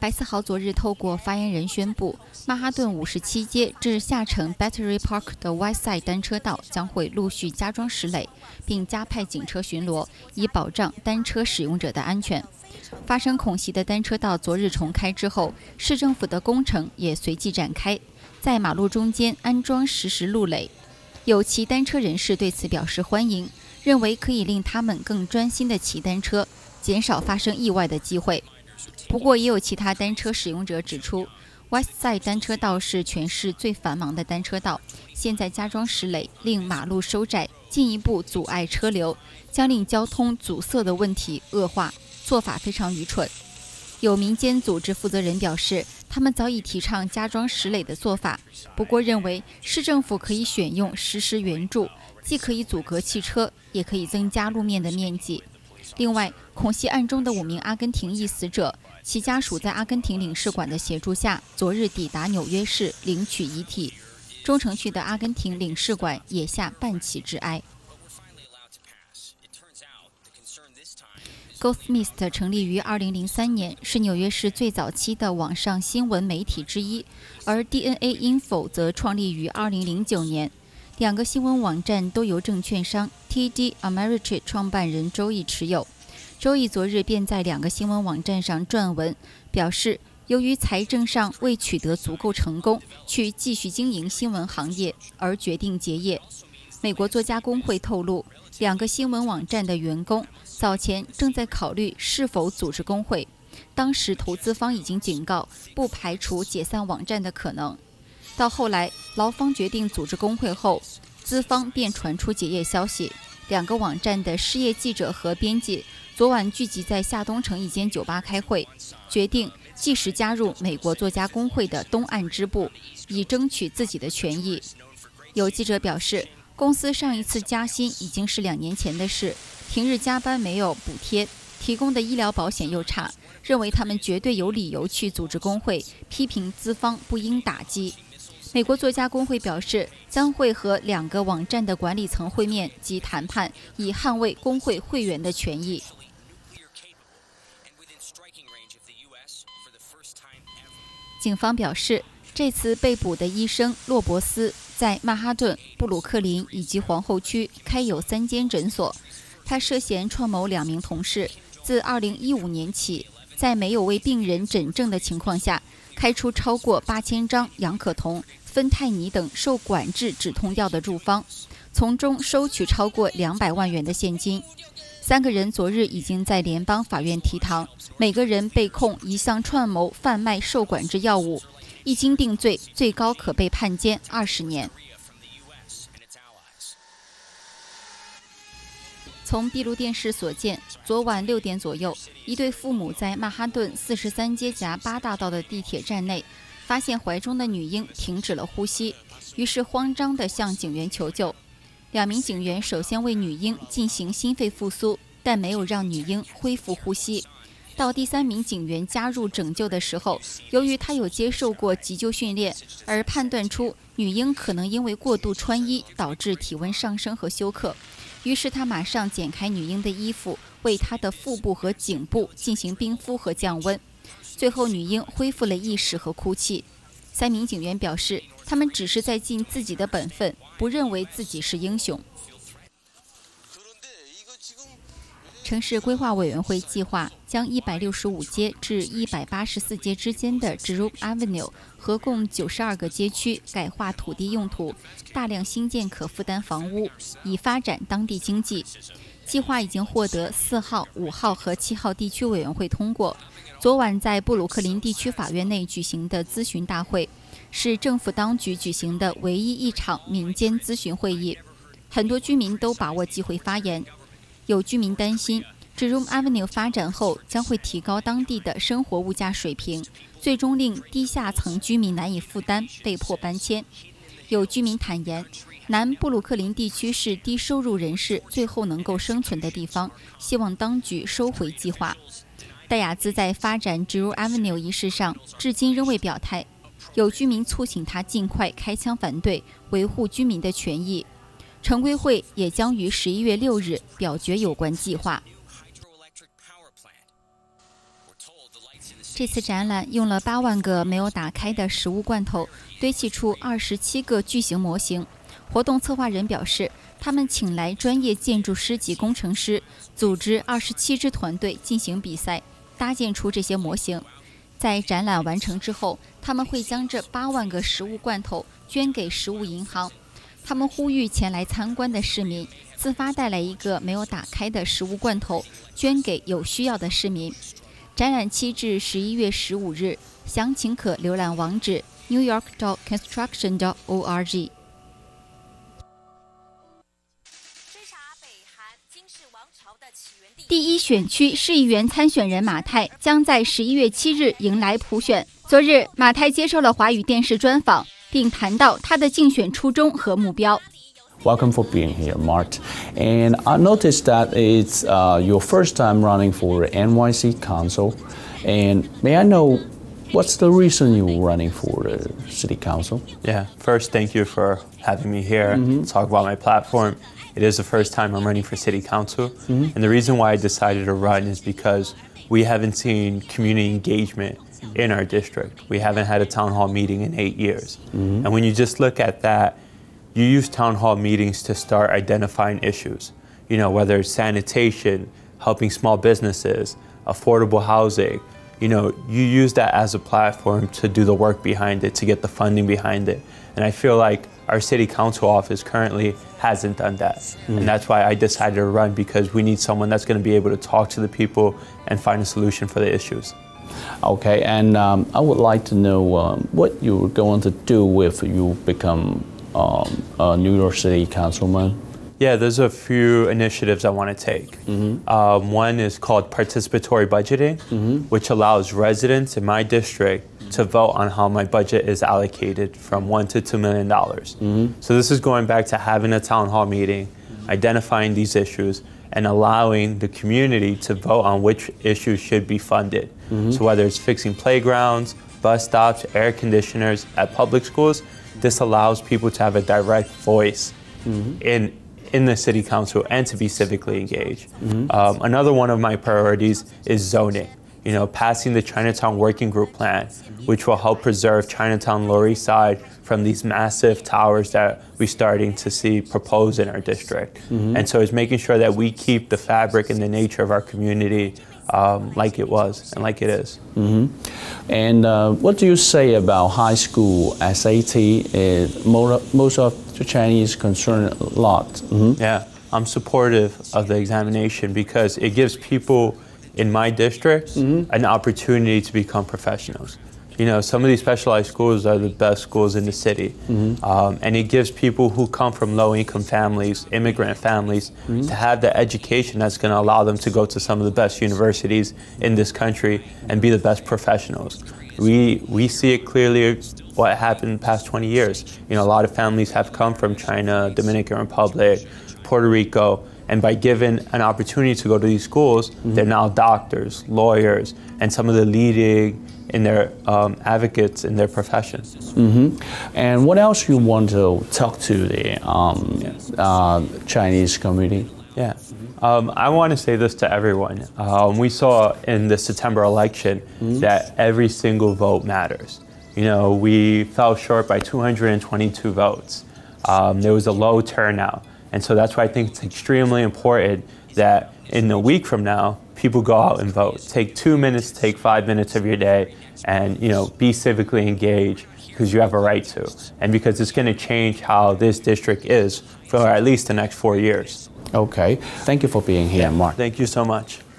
白思豪昨日透过发言人宣布，曼哈顿57街至下城 Battery Park 的 Whiteside 单车道将会陆续加装石垒，并加派警车巡逻，以保障单车使用者的安全。发生恐袭的单车道昨日重开之后，市政府的工程也随即展开，在马路中间安装实时路垒。有骑单车人士对此表示欢迎，认为可以令他们更专心地骑单车，减少发生意外的机会。不过，也有其他单车使用者指出 ，Westside 单车道是全市最繁忙的单车道，现在加装石垒，令马路收窄，进一步阻碍车流，将令交通阻塞的问题恶化，做法非常愚蠢。有民间组织负责人表示，他们早已提倡加装石垒的做法，不过认为市政府可以选用实时援助，既可以阻隔汽车，也可以增加路面的面积。另外，恐袭案中的5名阿根廷裔死者，其家属在阿根廷领事馆的协助下，昨日抵达纽约市领取遗体。中城区的阿根廷领事馆也下半旗致哀。Goldsmith 成立于2003年，是纽约市最早期的网上新闻媒体之一，而 DNA Info 则创立于2009年。两个新闻网站都由证券商 TD Ameritrade 创办人周易持有。周易昨日便在两个新闻网站上撰文，表示由于财政上未取得足够成功，去继续经营新闻行业而决定结业。美国作家工会透露，两个新闻网站的员工早前正在考虑是否组织工会，当时投资方已经警告，不排除解散网站的可能。到后来，劳方决定组织工会后，资方便传出结业消息。两个网站的失业记者和编辑昨晚聚集在下东城一间酒吧开会，决定即时加入美国作家工会的东岸支部，以争取自己的权益。有记者表示，公司上一次加薪已经是2年前的事，平日加班没有补贴，提供的医疗保险又差，认为他们绝对有理由去组织工会，批评资方不应打击。美国作家工会表示，将会和两个网站的管理层会面及谈判，以捍卫工会会员的权益。警方表示，这次被捕的医生洛伯斯在曼哈顿、布鲁克林以及皇后区开有3间诊所。他涉嫌串谋2名同事，自2015年起，在没有为病人诊症的情况下，开出超过8000张氧可酮、芬太尼等受管制止痛药的处方，从中收取超过200万元的现金。3个人昨日已经在联邦法院提堂，每个人被控一项串谋贩卖受管制药物，一经定罪，最高可被判监20年。从闭路电视所见，昨晚6点左右，一对父母在曼哈顿43街夹8大道的地铁站内，发现怀中的女婴停止了呼吸，于是慌张地向警员求救。2名警员首先为女婴进行心肺复苏，但没有让女婴恢复呼吸。到第3名警员加入拯救的时候，由于他有接受过急救训练，而判断出女婴可能因为过度穿衣导致体温上升和休克，于是他马上剪开女婴的衣服，为她的腹部和颈部进行冰敷和降温。最后女婴恢复了意识和哭泣。3名警员表示，他们只是在尽自己的本分，不认为自己是英雄。城市规划委员会计划将165街至184街之间的 Jerome Avenue 合共92个街区改划土地用途，大量新建可负担房屋，以发展当地经济。计划已经获得4号、5号和7号地区委员会通过。昨晚在布鲁克林地区法院内举行的咨询大会，是政府当局举行的唯一一场民间咨询会议。很多居民都把握机会发言。有居民担心 Jerome Avenue 发展后将会提高当地的生活物价水平，最终令低下层居民难以负担，被迫搬迁。有居民坦言，南布鲁克林地区是低收入人士最后能够生存的地方，希望当局收回计划。戴雅兹在发展 Jerome Avenue 一事上至今仍未表态，有居民促请他尽快开枪反对，维护居民的权益。城规会也将于11月6日表决有关计划。 这次展览用了8万个没有打开的食物罐头，堆砌出27个巨型模型。活动策划人表示，他们请来专业建筑师及工程师，组织27支团队进行比赛，搭建出这些模型。在展览完成之后，他们会将这8万个食物罐头捐给食物银行。他们呼吁前来参观的市民自发带来一个没有打开的食物罐头，捐给有需要的市民。展览期至11月15日，详情可浏览网址 newyork.construction.org。第1选区市议员参选人马泰将在11月7日迎来普选。昨日，马泰接受了华语电视专访，并谈到他的竞选初衷和目标。 Welcome for being here, Mart. And I noticed that it's your first time running for NYC Council. And may I know what's the reason you're running for the City Council? Yeah, first, thank you for having me here to talk about my platform. It is the first time I'm running for City Council. And the reason why I decided to run is because we haven't seen community engagement in our district. We haven't had a town hall meeting in 8 years. And when you just look at that, you use town hall meetings to start identifying issues, you know, whether it's sanitation, helping small businesses, affordable housing. You know, you use that as a platform to do the work behind it, to get the funding behind it. And I feel like our city council office currently hasn't done that. And that's why I decided to run, because we need someone that's going to be able to talk to the people and find a solution for the issues. Okay, and I would like to know what you're going to do if you become a New York City councilman. Yeah, there's a few initiatives I want to take. One is called participatory budgeting, which allows residents in my district to vote on how my budget is allocated from $1 to $2 million. So this is going back to having a town hall meeting, identifying these issues, and allowing the community to vote on which issues should be funded. So whether it's fixing playgrounds, bus stops, air conditioners at public schools, this allows people to have a direct voice in the city council and to be civically engaged. Another one of my priorities is zoning. You know, passing the Chinatown Working Group Plan, which will help preserve Chinatown Lower East Side from these massive towers that we're starting to see proposed in our district. And so it's making sure that we keep the fabric and the nature of our community like it was and like it is. And what do you say about high school SAT? Most of the Chinese concern a lot. Yeah, I'm supportive of the examination because it gives people in my district an opportunity to become professionals. You know, some of these specialized schools are the best schools in the city. And it gives people who come from low-income families, immigrant families, to have the education that's going to allow them to go to some of the best universities in this country and be the best professionals. We see it clearly what happened in the past 20 years. You know, a lot of families have come from China, Dominican Republic, Puerto Rico, and by given an opportunity to go to these schools, they're now doctors, lawyers, and some of the leading in their advocates in their professions. And what else you want to talk to the Chinese community? Yeah, I want to say this to everyone. We saw in the September election that every single vote matters. You know, we fell short by 222 votes. There was a low turnout. And so that's why I think it's extremely important that in a week from now, people go out and vote. Take 2 minutes, take 5 minutes of your day, and be civically engaged because you have a right to, and because it's going to change how this district is for at least the next 4 years. Okay, thank you for being here, Mark. Thank you so much.